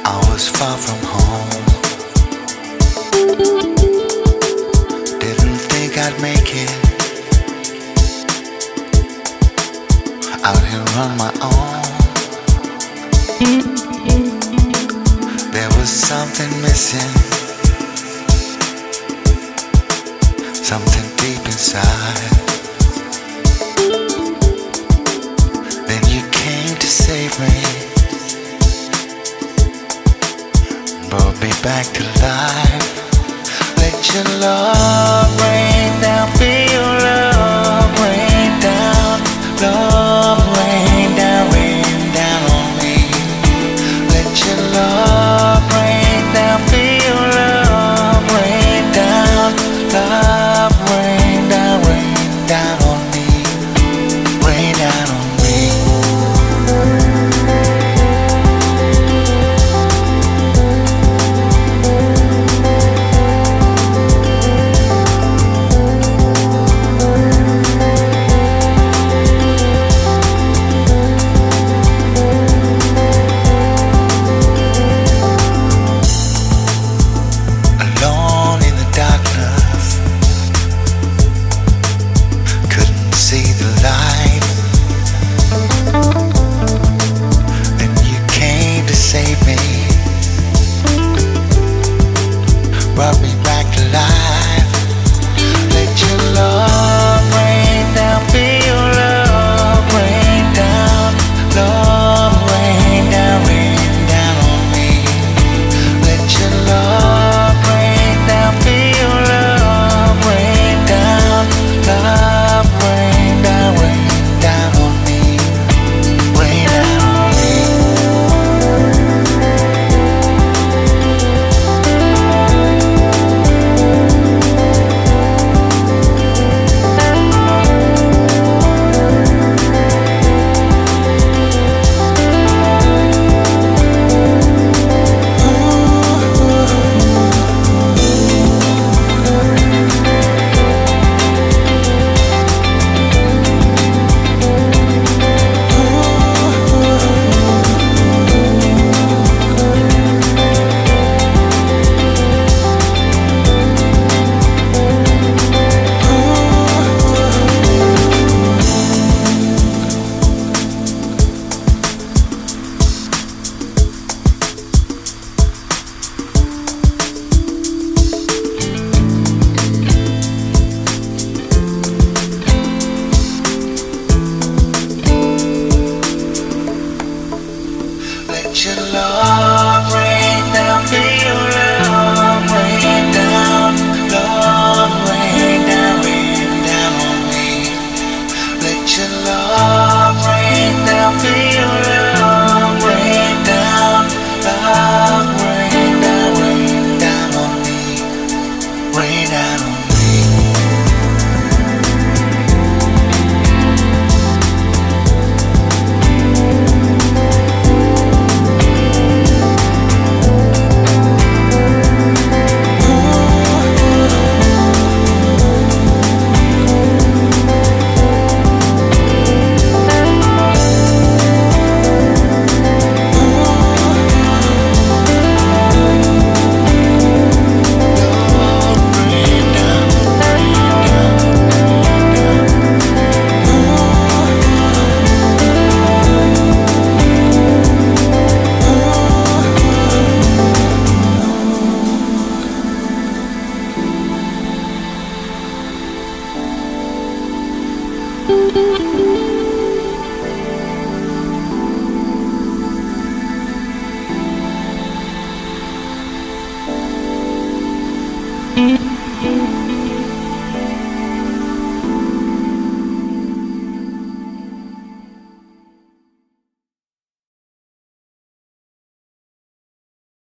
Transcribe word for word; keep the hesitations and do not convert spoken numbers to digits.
I was far from home. Didn't think I'd make it out here on my own. There was something missing, something deep inside. Then you came to save me, brought me back to life. Let your love rain down, feel your love rain down, love rain down, rain down on me. Let your love rain down, feel your love rain down, love rain down, rain down on me, rain down on me. Save me, brought me back to life. Let your love rain down, feel your love rain down, love rain down, rain down on me. Let your love rain down, feel your love rain down, love rain down, rain down on me, rain down on me. Let your love rain down, feel your love rain down, love rain down, rain down on me. Let your love rain down, feel your love rain down, love rain down, rain down on me, rain down on me. Mm-hmm.